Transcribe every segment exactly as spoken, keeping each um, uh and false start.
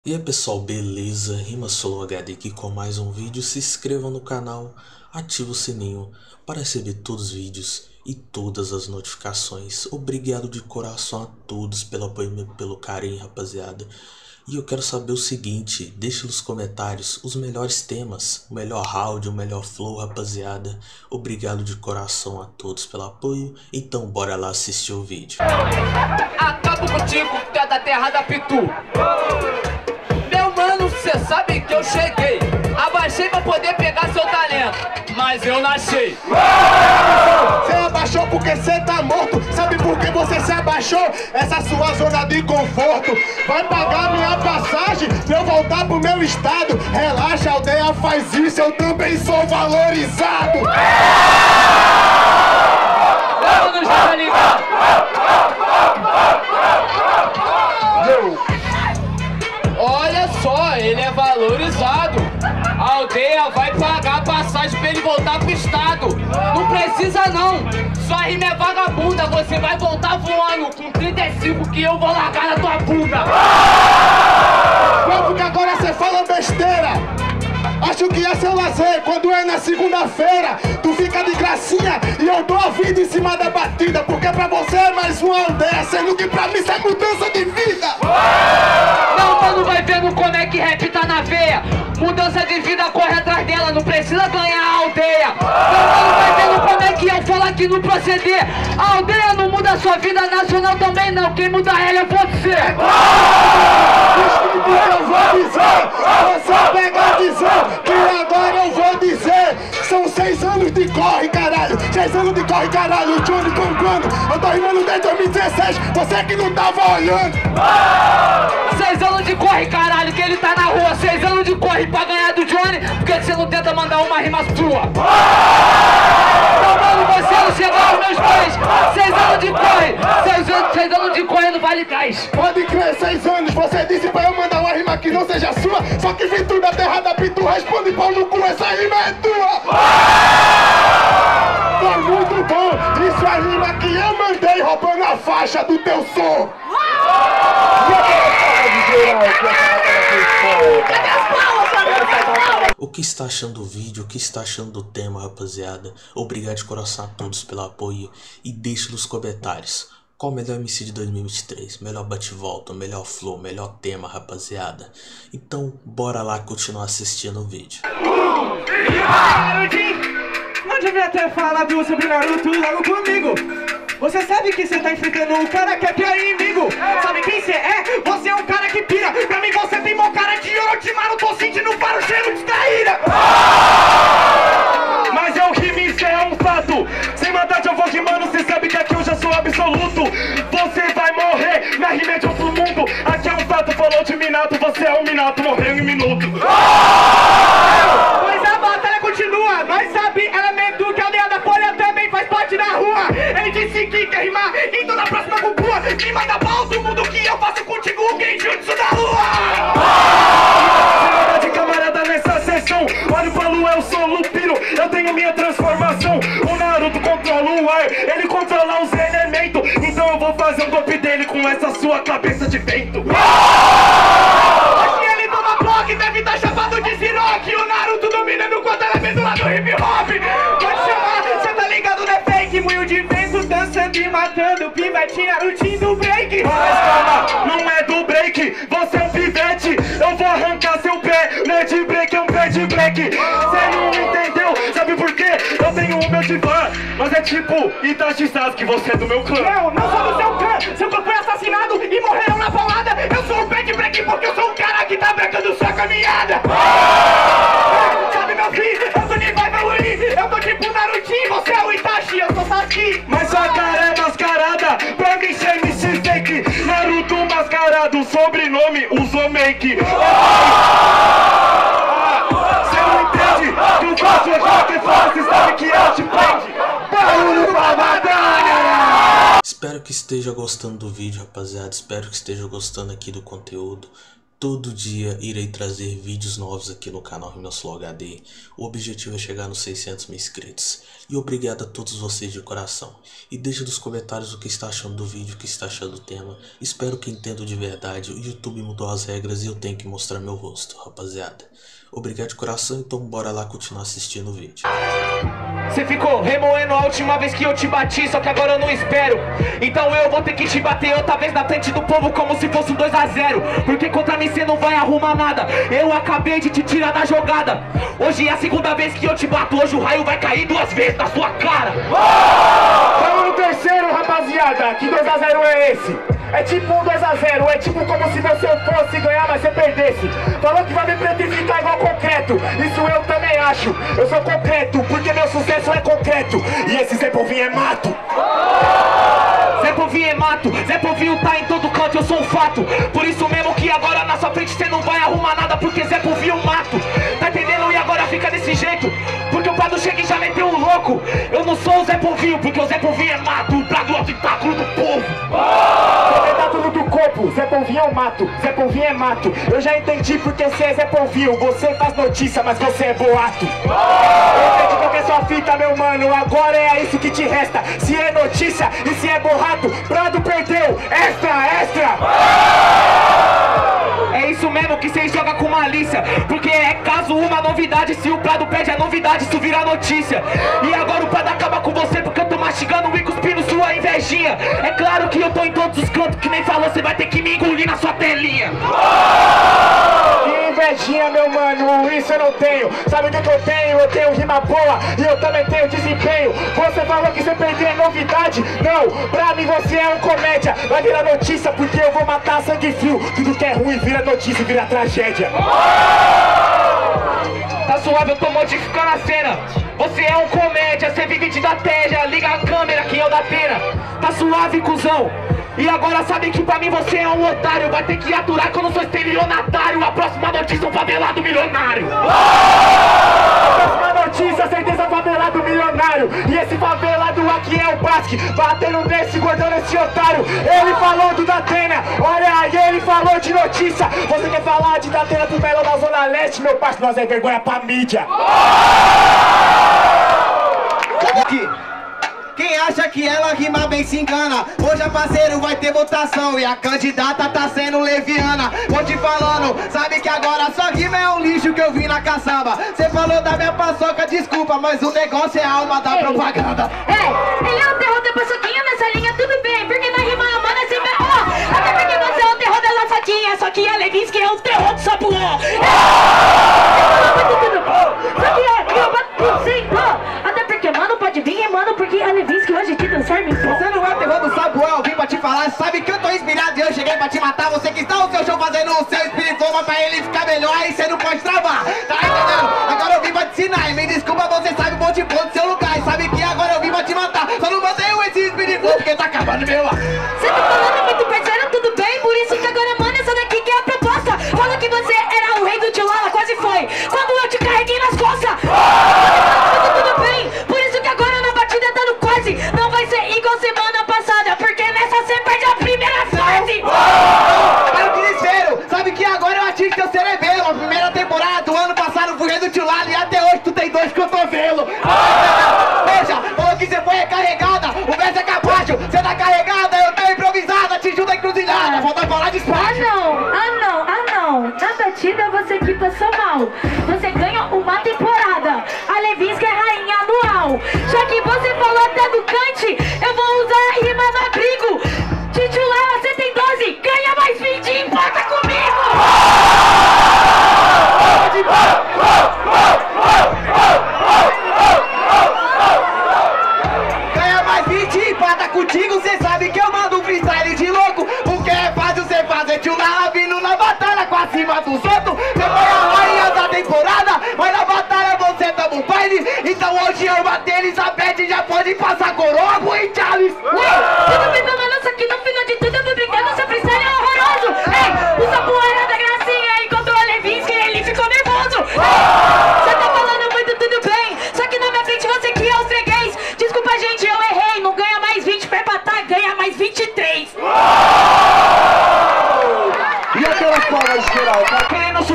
E aí pessoal, beleza? RimaSoloHD aqui com mais um vídeo. Se inscreva no canal, ative o sininho para receber todos os vídeos e todas as notificações. Obrigado de coração a todos pelo apoio e pelo carinho, rapaziada. E eu quero saber o seguinte, deixe nos comentários os melhores temas, o melhor round, o melhor flow, rapaziada. Obrigado de coração a todos pelo apoio. Então bora lá assistir o vídeo. Acabo contigo, tu é da terra da Pitu. Meu mano, cê sabe que eu cheguei. Abaixei pra poder pegar seu talento, mas eu nasci. Cê abaixou porque cê tá morto. Sabe por que você se abaixou? Essa sua zona de conforto. Vai pagar minha passagem pra eu voltar pro meu estado. Relaxa, a aldeia faz isso, eu também sou valorizado. Vamos já ligar. Olha só, ele é valorizado. A aldeia vai pagar passagem pra ele voltar pro estado. Não precisa não, sua rima é vagabunda. Você vai voltar voando com trinta e cinco que eu vou largar na tua bunda. Como que agora cê fala besteira? Acho que é seu lazer quando é na segunda-feira. Tu fica de gracinha e eu dou a vida em cima da batida. Porque pra você é mais uma aldeia, sendo que pra mim isso é mudança de vida. Não, mano, vai vendo como é que rap tá na veia. Mudança de vida, corre atrás dela, não precisa ganhar a aldeia. Não, mano, vai vendo como é que eu falo aqui no proceder. A aldeia não muda a sua vida, nacional também não. Quem muda ela é você. Escute que eu vou dizer, você pega a visão, que agora eu vou dizer. São seis anos de corre, caralho, seis anos de corre, caralho. O Johnny comprando, eu tô rimando desde dois mil e dezesseis, você que não tava olhando. Seis anos de corre, caralho, que ele tá na rua. Seis anos de corre pra ganhar do Johnny. Por que você não tenta mandar uma rima sua? Então, mano, você não chegou aos meus pés. Seis anos de corre, seis anos, seis anos de corre no Vale Gás. Pode crer, seis anos, você disse pra eu mandar uma rima que não seja sua. Só que vem tudo da terra da Pitu, responde pau no cu, essa rima é tua. Tá muito bom, isso é rima que eu mandei, roubando a faixa do teu som. O que está achando do vídeo? O que está achando do tema, rapaziada? Obrigado de coração a todos pelo apoio. E deixe nos comentários qual o melhor M C de dois mil e vinte e três, melhor bate-volta, melhor flow, melhor tema, rapaziada. Então bora lá continuar assistindo o vídeo. Não devia ter falado sobre Naruto logo comigo. Você sabe que você tá enfrentando um cara que é pior inimigo. Sabe quem você é? Você é um cara que pira. Pra mim você tem mó cara de Orochimaru. Tô sentindo para o cheiro de traíra. Mas é um crime, isso é um fato. Sem maldade eu vou rimando, cê sabe que aqui eu já sou absoluto. Você vai morrer, minha rima é de outro mundo. Aqui é um fato, falou de Minato. Você é um Minato, morreu em um minuto. Pois a batalha continua. Nós sabe elemento que a aldeia da Folha também faz parte da rua. Ele disse que quer rimar, então na próxima cupua me manda pra outro mundo que eu faço contigo o genjutsu da lua. De camarada nessa sessão, olho pra lua, eu sou Lupiro. Eu tenho minha transformação. O Naruto controla o ar, ele controla os elementos. Então eu vou fazer um golpe dele com essa sua cabeça de vento. Aqui ele toma bloco, deve estar chapado de Siroque. O Naruto dominando quanto elemento lá do hip hop. Pode chamar, cê tá ligado, não é fake. Moinho de vento dançando e matando pivete Narutinho do break. Mas calma, não é do break, você é um pivete. Eu vou arrancar seu pé, não é de break, é um pé de break. Cê não entendeu, sabe por quê? Eu tenho o meu divã, mas é tipo Itachi Sasuke, você é do meu clã. Eu não sou do seu clã, seu clã foi assassinado e morreram na paulada. Eu sou um pé de break porque eu sou um cara que tá brecando sua caminhada. Sabe meu filho, eu tô nem vai evoluir. Eu tô tipo Narutinho, você é o Itachi, eu sou Sasuke. Mas sua cara é mascarada, pra mim ser M C fake. Naruto mascarado, sobrenome usou make. Cê não entende que o faço é já que fala, cê sabe que eu te prende. Barulho pra batalha. Espero que esteja gostando do vídeo, rapaziada. Espero que esteja gostando aqui do conteúdo. Todo dia irei trazer vídeos novos aqui no canal Rima Sulô H D. O objetivo é chegar nos seiscentos mil inscritos. E obrigado a todos vocês de coração. E deixa nos comentários o que está achando do vídeo, o que está achando do tema. Espero que entendam de verdade. O YouTube mudou as regras e eu tenho que mostrar meu rosto, rapaziada. Obrigado de coração, então bora lá continuar assistindo o vídeo. Você ficou remoendo a última vez que eu te bati, só que agora eu não espero. Então eu vou ter que te bater outra vez na frente do povo como se fosse um dois a zero. Porque contra mim você não vai arrumar nada. Eu acabei de te tirar da jogada. Hoje é a segunda vez que eu te bato. Hoje o raio vai cair duas vezes na sua cara. Vamos no terceiro, rapaziada. Que dois a zero é esse? É tipo um dois a zero. É tipo como se você fosse ganhar, mas você perdesse. Falou que vai me petrificar igual concreto. Isso eu também acho. Eu sou concreto, porque meu sucesso é concreto. E esse Zé Povinho é mato. Zé Povinho é mato. Zé Povinho tá em todo canto, eu sou um fato. Por isso mesmo que agora na sua frente você não vai arrumar nada, porque Zé Povinho é um mato. Tá entendendo? E agora fica desse jeito, porque o Prado chega e já meteu um louco. Eu não sou o Zé Povinho, porque o Zé Povinho é mato. O Prado é o tentáculo do povo. Tentáculo do corpo, Zé Povinho é um mato. Zé Povinho é mato. Eu já entendi porque você é Zé Povinho. Você faz notícia, mas você é boato. Eu entendi qual que é sua fita, meu mano. Agora é isso que te resta. Se é notícia e se é borrato, Prado perdeu. Extra, extra. É isso mesmo que cês jogam com malícia, porque é caso uma novidade. Se o Prado pede a novidade, isso vira notícia. E agora o Prado acaba com você, porque eu tô mastigando e cuspindo sua invejinha. É claro que eu tô em todos os cantos, que nem falou, você vai ter que me engolir na sua telinha. Que invejinha, meu mano, isso eu não tenho. Sabe o que, que eu tenho? Eu tenho rima boa e eu também tenho desempenho. Você falou que você perdeu a novidade? Não, pra mim você é um comédia. Vai virar notícia porque eu vou matar sangue frio. Tudo que é ruim vira notícia, vira tragédia. Tá suave, eu tô modificando a cena. Você é um comédia, você vive de estratégia. Liga a câmera que é o da pena. Tá suave, cuzão. E agora sabe que pra mim você é um otário. Vai ter que aturar que eu não sou estelionatário. A próxima notícia é um favelado milionário. A próxima notícia, certeza, favelado milionário. E esse favelado aqui é o Basque, batendo nesse gordão, nesse otário. Ele falou do Datena, olha aí, ele falou de notícia. Você quer falar de Datena pro Melo da Zona Leste? Meu parceiro, nós é vergonha pra mídia. Aqui. Quem acha que ela rima bem se engana. Hoje, parceiro, vai ter votação e a candidata tá sendo leviana. Vou te falando, sabe que agora só rima é um lixo que eu vi na caçamba. Cê falou da minha paçoca, desculpa, mas o negócio é a alma da Ei. propaganda. Ei, ele é o terror da paçoquinha nessa linha, tudo bem, porque na rima a mana se ferrou. Até porque você é o terror da laçadinha, só que a Levinsky é o terror do sapuó. Só que é, eu bato sim, ó. Até porque, mano, pode vir, mano, porque a Levinsky hoje te dançar me Você não é o terror do sapuó, eu vim pra te falar. Sabe que eu tô inspirado e eu cheguei pra te matar. Você que está no seu show fazendo o seu espiritual pra ele ficar melhor, aí você não pode travar. Tá entendendo? Agora eu vim pra te ensinar e me desculpa, você sabe um monte de ponto do seu lugar. E sabe que agora eu vim pra te matar. Só não mantenho esse espiritual porque tá acabando meu ar. Você tá falando muito parceiro, tudo bem? Por isso que agora, mano, essa daqui que é a proposta. Falou que você era o rei do Tilala, quase foi. Quando eu te carreguei nas costas. Tudo bem? Por isso que agora na batida tá no quase. Não vai ser igual semana passada, porque nessa você perde a primeira fase. Cara, que desespero. Sabe que agora eu atingo teu cerebelo. A primeira temporada do ano passado fui rei do Tilala e até hoje tu tem dois cotovelos. Veja, falou que você foi recarregada. O verso é capacho, você tá carregada, eu tô improvisada, te ajuda a encruzilhada. Falta falar de espaço. Ah não, ah não, ah não. Na batida você que passou mal. Você ganha uma temporada. A Levinsky é rainha anual. Já que você falou até do Kant, eu vou usar a rima no abrigo. Titular, você tem doze, ganha mais vinte e empata comigo. Ganha mais vinte e empata contigo, cê sabe que eu mando um freestyle de louco. Porque é fácil cê fazer tchulala vindo na batalha com a cima do solto. Cê foi a rainha da temporada, mas na batalha você toma um baile. Então hoje eu matei Elizabeth, já pode passar coroa pro Charles. Ei, tudo bem, meu mano, só que no final de tudo eu vou brincando, seu freestyle é horroroso. Ei, o sapo era da gracinha, encontrou a Levinsky e ele ficou nervoso. Ei, você tá falando muito, tudo bem, só que na minha frente você que é os freguês. Desculpa, gente, eu errei, não ganha mais vinte pra empatar, ganha mais vinte e três. E aquelas palmas geral?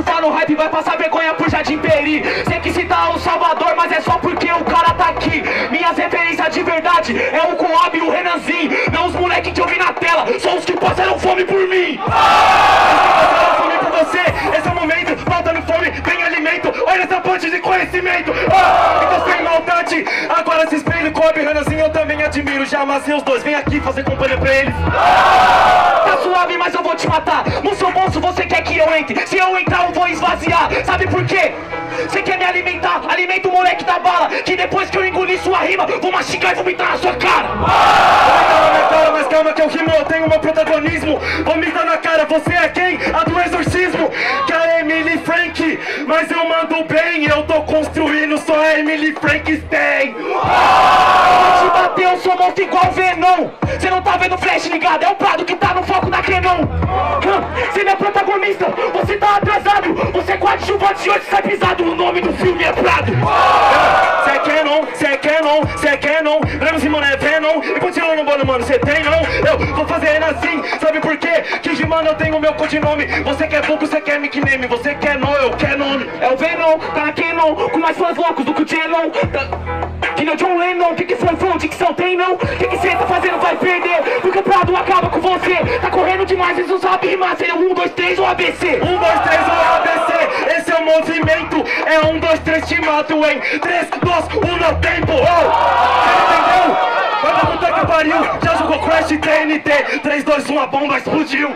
tá no hype vai passar vergonha por Jardim Peri. Sei que citar o Salvador, mas é só porque o cara tá aqui. Minhas referências de verdade é o Coab e o Renanzinho. Não os moleques que eu vi na tela, são os que passaram fome por mim. Passaram fome por você, esse é o momento. Faltando fome, tem alimento. Olha essa ponte de conhecimento. Ah, então sem maldade, agora se espelho. Coab e Renanzinho eu também admiro. Já amassei os dois, vem aqui fazer companhia pra eles. Tá suave, mas eu vou te matar. No seu bolso você quer que eu entre. Se eu entrar eu vou esvaziar. Sabe por quê? Você quer me alimentar? Alimenta o moleque da bala, que depois que eu engolir sua rima vou mastigar e vomitar na sua cara. Vomita na minha cara, mas calma que eu rimo, eu tenho meu protagonismo. Vomita na cara, você é quem? A do exorcismo. Que a Emily Frank, mas eu mando bem. Eu tô construindo, só a Emily Frankenstein. Se bater eu sou monstro igual Venom. Cê não tá vendo o flash ligado, é o Prado que tá no foco da Canon. Cê não é protagonista, você tá atrasado. Você é coadjuvante e hoje sai pisado. O nome do filme é Prado. Cê é Canon, cê é Canon, cê é Canon. Breno Simone é Venom. E continua no bolo, mano, cê tem não? Eu vou fazendo assim, sabe por quê? Que de mano eu tenho meu codinome. Você quer pouco, você quer nickname. Você quer não, eu quero nome. É o Venom, tá na Canon, com mais fãs loucos do que o Genon. Que nem o John Lennon, que que foi fã, dicção tem não? Que que cê tá fazendo vai perder, porque o Prado acaba com você. Tá correndo demais, eles não sabem rimar. Seria um, dois, três ou A B C? Um, dois, três ou A B C. Esse é o movimento, é um, dois, três, te mato em três, dois, um, no tempo. Oh, você entendeu? Vai pra puta que pariu, já jogou Crash T N T. três, dois, um, a bomba explodiu.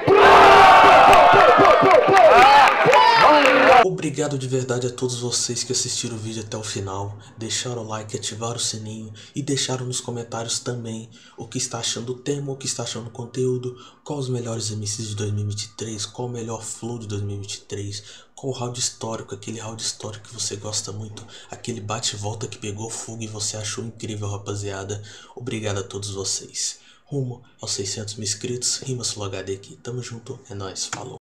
Obrigado de verdade a todos vocês que assistiram o vídeo até o final, deixaram o like, ativaram o sininho e deixaram nos comentários também o que está achando do tema, o que está achando do conteúdo, qual os melhores M Cs de dois mil e vinte e três, qual o melhor flow de dois mil e vinte e três, qual o round histórico, aquele round histórico que você gosta muito, aquele bate e volta que pegou fogo e você achou incrível, rapaziada. Obrigado a todos vocês. Rumo aos seiscentos mil inscritos, Rima Sul H D aqui, tamo junto, é nóis, falou.